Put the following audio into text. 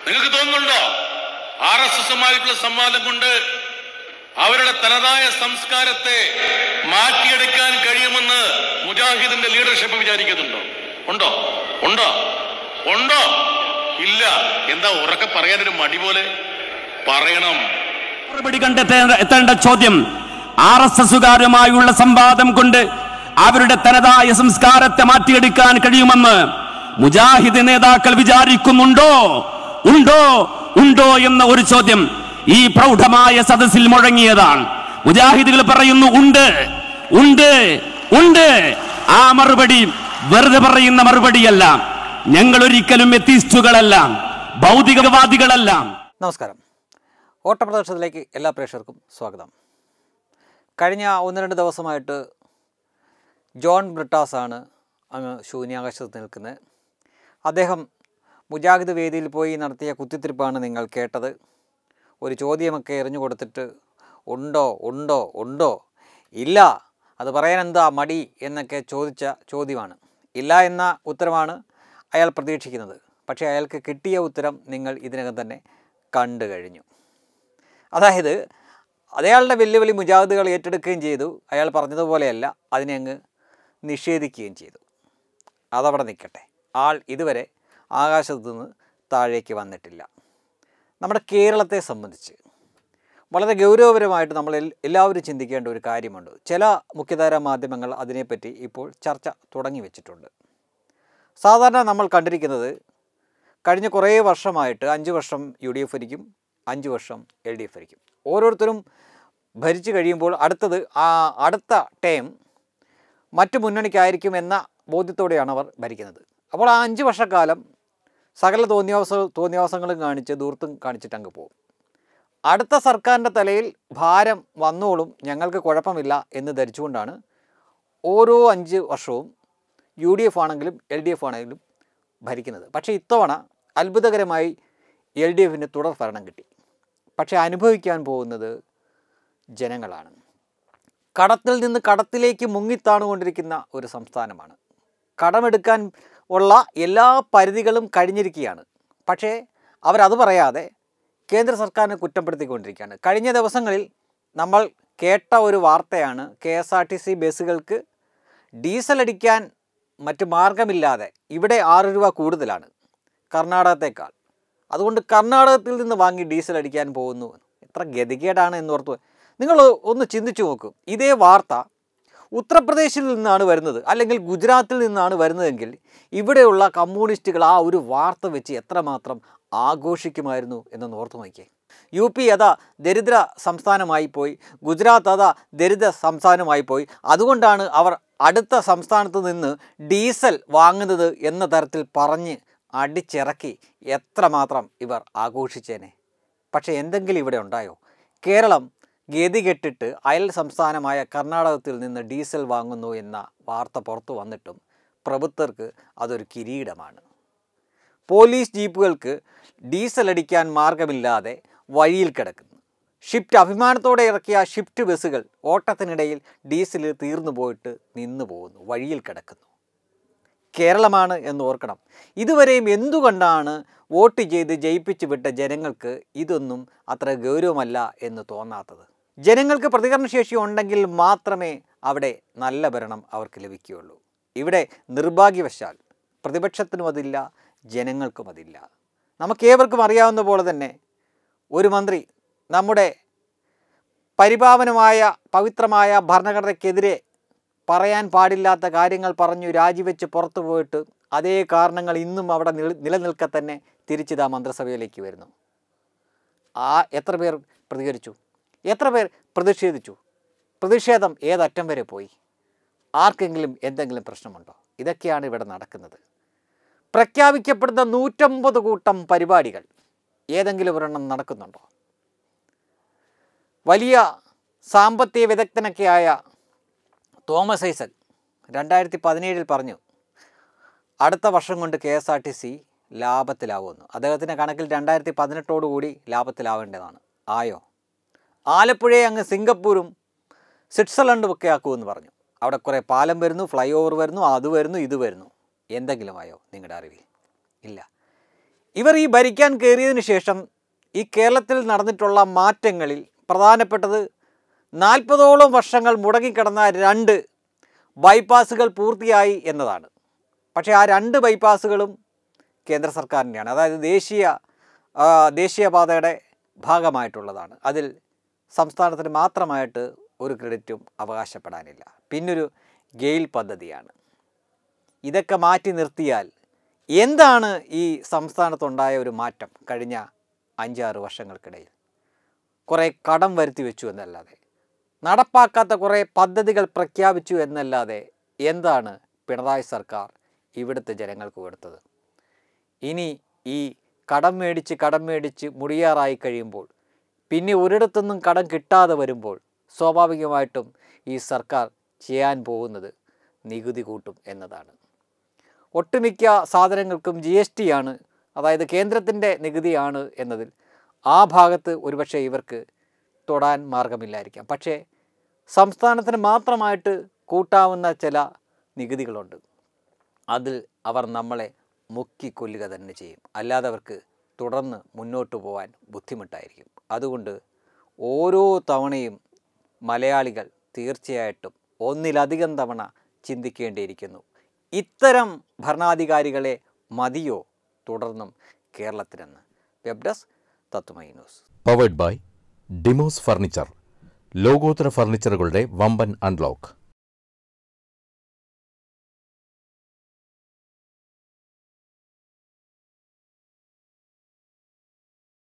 നിങ്ങൾക്ക് തോന്നുന്നുണ്ടോ RSSുമായിട്ടുള്ള സംവാദം കൊണ്ട് അവരുടെ തനതായ സംസ്കാരത്തെ മാറ്റിയെടുക്കാൻ കഴിയുമെന്ന് മുജാഹിദിന്റെ ലീഡർഷിപ്പ് വിചാരിക്കുന്നുണ്ടോ? ഉണ്ടോ? ഉണ്ടോ? ഉണ്ടോ? ഇല്ല. എന്താ ഉറക്കെ പറയാനൊരു മടി പോലെ? പറയണം. മറുപടി കണ്ടെത്തേണ്ട ചോദ്യം, RSSുകാരുമായുള്ള സംവാദം കൊണ്ട് അവരുടെ തനതായ സംസ്കാരത്തെ മാറ്റിയെടുക്കാൻ കഴിയുമെന്ന് മുജാഹിദ് നേതാക്കൾ വിചാരിക്കുന്നുണ്ടോ? ഉണ്ടോ? ഉണ്ടോ എന്ന ഒരു ചോദ്യം ഈ പ്രൗഢമായ സദസ്സിൽ മുഴങ്ങിയതാണ്. മുജാഹിദുകൾ പറയുന്നു ഉണ്ട്, ഉണ്ട്, ഉണ്ട്. ആ മറുപടി വെറുതെ പറയുന്ന മറുപടിയല്ല. ഞങ്ങൾ ഒരിക്കലും എത്തിസ്റ്റുകളല്ല, ഭൗതികവാദികളല്ല. നമസ്കാരം. ഓട്ടപ്രദർശനത്തിലേക്ക് എല്ലാ പ്രേക്ഷകർക്കും സ്വാഗതം. കഴിഞ്ഞ 1-2 ദിവസമായിട്ട് ജോൺ ബ്രിട്ടാസ് ആണ് അങ്ങ് ശൂന്യാകാശത്ത് നിൽക്കുന്നത്. അദ്ദേഹം മുജാഹിദ് വേദിയിൽ പോയി നടത്തിയ കുത്തിത്തിരിപ്പാണ് നിങ്ങൾ കേട്ടത്. ഒരു ചോദ്യമൊക്കെ എറിഞ്ഞു കൊടുത്തിട്ട് ഉണ്ടോ ഉണ്ടോ ഉണ്ടോ, ഇല്ല അത് പറയാൻ എന്താ മടി എന്നൊക്കെ ചോദിച്ച ചോദ്യമാണ്. ഇല്ല എന്ന ഉത്തരമാണ് അയാൾ പ്രതീക്ഷിക്കുന്നത്. പക്ഷേ അയാൾക്ക് കിട്ടിയ ഉത്തരം നിങ്ങൾ ഇതിനകം തന്നെ കണ്ടു കഴിഞ്ഞു. അതായത് അയാളുടെ വെല്ലുവിളി മുജാഹിദുകൾ ഏറ്റെടുക്കുകയും ചെയ്തു. അയാൾ പറഞ്ഞതുപോലെയല്ല, അതിനെ അങ്ങ് നിഷേധിക്കുകയും ചെയ്തു. അതവിടെ നിൽക്കട്ടെ. ആൾ ഇതുവരെ ആകാശത്തു നിന്ന് താഴേക്ക് വന്നിട്ടില്ല. നമ്മുടെ കേരളത്തെ സംബന്ധിച്ച് വളരെ ഗൗരവപരമായിട്ട് നമ്മൾ എല്ലാവരും ചിന്തിക്കേണ്ട ഒരു കാര്യമുണ്ട്. ചില മുഖ്യധാരാ മാധ്യമങ്ങൾ അതിനെപ്പറ്റി ഇപ്പോൾ ചർച്ച തുടങ്ങി വെച്ചിട്ടുണ്ട്. സാധാരണ നമ്മൾ കണ്ടിരിക്കുന്നത് കഴിഞ്ഞ കുറേ വർഷമായിട്ട് 5 വർഷം UDF ഭരിക്കും, 5 വർഷം LDF ഭരിക്കും. ഓരോരുത്തരും ഭരിച്ചു കഴിയുമ്പോൾ അടുത്ത ടേം മറ്റു മുന്നണിക്കായിരിക്കും എന്ന ബോധ്യത്തോടെയാണ് അവർ ഭരിക്കുന്നത്. അപ്പോൾ ആ 5 വർഷക്കാലം സകല തോന്നിയാസങ്ങളും കാണിച്ച് ദൂർത്തും കാണിച്ചിട്ട് അങ്ങ് പോകും. അടുത്ത സർക്കാരിൻ്റെ തലയിൽ ഭാരം വന്നോളും, ഞങ്ങൾക്ക് കുഴപ്പമില്ല എന്ന് ധരിച്ചുകൊണ്ടാണ് ഓരോ 5 വർഷവും UDF ആണെങ്കിലും LDF ആണെങ്കിലും ഭരിക്കുന്നത്. പക്ഷേ ഇത്തവണ അത്ഭുതകരമായി LDFന് തുടർ ഭരണം കിട്ടി. പക്ഷേ അനുഭവിക്കാൻ പോകുന്നത് ജനങ്ങളാണ്. കടത്തിൽ നിന്ന് കടത്തിലേക്ക് മുങ്ങിത്താണുകൊണ്ടിരിക്കുന്ന ഒരു സംസ്ഥാനമാണ്. കടമെടുക്കാൻ ഉള്ള എല്ലാ പരിധികളും കഴിഞ്ഞിരിക്കുകയാണ്. പക്ഷേ അവരത് പറയാതെ കേന്ദ്ര സർക്കാരിനെ കുറ്റപ്പെടുത്തിക്കൊണ്ടിരിക്കുകയാണ്. കഴിഞ്ഞ ദിവസങ്ങളിൽ നമ്മൾ കേട്ട ഒരു വാർത്തയാണ്, KSRTC ബസ്സുകൾക്ക് ഡീസൽ അടിക്കാൻ മറ്റ് മാർഗമില്ലാതെ ഇവിടെ 6 രൂപ കൂടുതലാണ് കർണാടകത്തേക്കാൾ. അതുകൊണ്ട് കർണാടകത്തിൽ നിന്ന് വാങ്ങി ഡീസൽ അടിക്കാൻ പോകുന്നു. എത്ര ഗതികേടാണ് എന്നോർത്ത് നിങ്ങൾ ഒന്ന് ചിന്തിച്ചു നോക്കും. ഇതേ വാർത്ത ഉത്തർപ്രദേശിൽ നിന്നാണ് വരുന്നത്, അല്ലെങ്കിൽ ഗുജറാത്തിൽ നിന്നാണ് വരുന്നതെങ്കിൽ ഇവിടെയുള്ള കമ്മ്യൂണിസ്റ്റുകൾ ആ ഒരു വാർത്ത വെച്ച് എത്രമാത്രം ആഘോഷിക്കുമായിരുന്നു എന്നൊന്ന് ഓർത്ത് നോക്കിയേ. UP അതാ ദരിദ്ര സംസ്ഥാനമായി പോയി, ഗുജറാത്ത് അതാ ദരിദ്ര സംസ്ഥാനമായി പോയി. അതുകൊണ്ടാണ് അവർ അടുത്ത സംസ്ഥാനത്ത് നിന്ന് ഡീസൽ വാങ്ങുന്നത് എന്ന തരത്തിൽ പറഞ്ഞ് അടിച്ചിറക്കി എത്രമാത്രം ഇവർ ആഘോഷിച്ചേനെ. പക്ഷേ എന്തെങ്കിലും ഇവിടെ ഉണ്ടായോ? കേരളം ഗതികെട്ടിട്ട് അയൽ സംസ്ഥാനമായ കർണാടകത്തിൽ നിന്ന് ഡീസൽ വാങ്ങുന്നു എന്ന വാർത്ത പുറത്തു വന്നിട്ടും പ്രഭുത്വർക്ക് അതൊരു കിരീടമാണ്. പോലീസ് ജീപ്പുകൾക്ക് ഡീസൽ അടിക്കാൻ മാർഗമില്ലാതെ വഴിയിൽ കിടക്കുന്നു. അഭിമാനത്തോടെ ഇറക്കിയ ഷിഫ്റ്റ് ബസ്സുകൾ ഓട്ടത്തിനിടയിൽ ഡീസൽ തീർന്നു പോയിട്ട് നിന്നു പോകുന്നു, വഴിയിൽ കിടക്കുന്നു. കേരളമാണ് എന്ന് ഓർക്കണം. ഇതുവരെയും എന്തുകൊണ്ടാണ് വോട്ട് ചെയ്ത് ജയിപ്പിച്ചു വിട്ട ജനങ്ങൾക്ക് ഇതൊന്നും അത്ര ഗൗരവമല്ല എന്ന് തോന്നാത്തത്? ജനങ്ങൾക്ക് പ്രതികരണശേഷി ഉണ്ടെങ്കിൽ മാത്രമേ അവിടെ നല്ല ഭരണം അവർക്ക് ലഭിക്കുകയുള്ളൂ. ഇവിടെ നിർഭാഗ്യവശാൽ പ്രതിപക്ഷത്തിനും അതില്ല, ജനങ്ങൾക്കും അതില്ല. നമുക്കേവർക്കും അറിയാവുന്ന പോലെ തന്നെ ഒരു മന്ത്രി നമ്മുടെ പരിപാവനമായ പവിത്രമായ ഭരണഘടനയ്ക്കെതിരെ പറയാൻ പാടില്ലാത്ത കാര്യങ്ങൾ പറഞ്ഞു രാജിവെച്ച് പുറത്തു പോയിട്ട് അതേ കാരണങ്ങൾ ഇന്നും അവിടെ നിലനിൽക്കെ തന്നെ തിരിച്ചിതാ മന്ത്രിസഭയിലേക്ക് വരുന്നു. എത്ര പേർ പ്രതികരിച്ചു? എത്ര പേർ പ്രതിഷേധിച്ചു? പ്രതിഷേധം ഏതറ്റം വരെ പോയി? ആർക്കെങ്കിലും എന്തെങ്കിലും പ്രശ്നമുണ്ടോ? ഇതൊക്കെയാണ് ഇവിടെ നടക്കുന്നത്. പ്രഖ്യാപിക്കപ്പെടുന്ന 150 കൂട്ടം പരിപാടികൾ ഏതെങ്കിലും ഒരെണ്ണം നടക്കുന്നുണ്ടോ? വലിയ സാമ്പത്തിക വിദഗ്ധനൊക്കെയായ തോമസ് ഐസക് 2017 പറഞ്ഞു അടുത്ത വർഷം കൊണ്ട് KSRTC ലാഭത്തിലാവുമെന്ന്. അദ്ദേഹത്തിൻ്റെ കണക്കിൽ 2018 ലാഭത്തിലാവേണ്ടതാണ്. ആയോ? ആലപ്പുഴയെ അങ്ങ് സിംഗപ്പൂരും സ്വിറ്റ്സർലൻഡും ഒക്കെ ആക്കുമെന്ന് പറഞ്ഞു. അവിടെ കുറേ പാലം വരുന്നു, ഫ്ലൈ ഓവർ വരുന്നു, അത് വരുന്നു, ഇത് വരുന്നു. എന്തെങ്കിലും ആയോ നിങ്ങളുടെ അറിവിൽ? ഇല്ല. ഇവർ ഈ ഭരിക്കാൻ കയറിയതിന് ശേഷം ഈ കേരളത്തിൽ നടന്നിട്ടുള്ള മാറ്റങ്ങളിൽ പ്രധാനപ്പെട്ടത് 40ഓളം വർഷങ്ങൾ മുടങ്ങിക്കിടന്ന 2 ബൈപ്പാസുകൾ പൂർത്തിയായി എന്നതാണ്. പക്ഷേ ആ 2 ബൈപ്പാസുകളും കേന്ദ്ര സർക്കാരിൻ്റെയാണ്. അതായത് ദേശീയപാതയുടെ ഭാഗമായിട്ടുള്ളതാണ്. അതിൽ സംസ്ഥാനത്തിന് മാത്രമായിട്ട് ഒരു ക്രെഡിറ്റും അവകാശപ്പെടാനില്ല. പിന്നൊരു ഗെയിൽ പദ്ധതിയാണ്. ഇതൊക്കെ മാറ്റി നിർത്തിയാൽ എന്താണ് ഈ സംസ്ഥാനത്തുണ്ടായ ഒരു മാറ്റം? കഴിഞ്ഞ 5-6 വർഷങ്ങൾക്കിടയിൽ കുറേ കടം വരുത്തി വെച്ചു എന്നല്ലാതെ, നടപ്പാക്കാത്ത കുറേ പദ്ധതികൾ പ്രഖ്യാപിച്ചു എന്നല്ലാതെ എന്താണ് പിണറായി സർക്കാർ ഇവിടുത്തെ ജനങ്ങൾക്ക് കൊടുത്തത്? ഇനി ഈ കടം മേടിച്ച് മുടിയാറായി കഴിയുമ്പോൾ, പിന്നെ ഒരിടത്തുനിന്നും കടം കിട്ടാതെ വരുമ്പോൾ സ്വാഭാവികമായിട്ടും ഈ സർക്കാർ ചെയ്യാൻ പോകുന്നത് നികുതി കൂട്ടും എന്നതാണ്. ഒട്ടുമിക്ക സാധനങ്ങൾക്കും GST ആണ്, അതായത് കേന്ദ്രത്തിൻ്റെ നികുതിയാണ് എന്നതിൽ ആ ഭാഗത്ത് ഒരുപക്ഷെ ഇവർക്ക് തൊടാൻ മാർഗമില്ലായിരിക്കാം. പക്ഷേ സംസ്ഥാനത്തിന് മാത്രമായിട്ട് കൂട്ടാവുന്ന ചില നികുതികളുണ്ട്. അതിൽ അവർ നമ്മളെ മുക്കിക്കൊല്ലുക തന്നെ ചെയ്യും. അല്ലാതെ അവർക്ക് തുടർന്ന് മുന്നോട്ട് പോകാൻ ബുദ്ധിമുട്ടായിരിക്കും. അതുകൊണ്ട് ഓരോ തവണയും മലയാളികൾ തീർച്ചയായിട്ടും ഒന്നിലധികം തവണ ചിന്തിക്കേണ്ടിയിരിക്കുന്നു. ഇത്തരം ഭരണാധികാരികളെ മതിയോ തുടർന്നും കേരളത്തിനെന്ന്? Web desk Tatwamayi news. Powered by Demos furniture. ലോകോത്തര ഫർണിച്ചറുകളുടെ വമ്പൻ അൺലോക്ക്.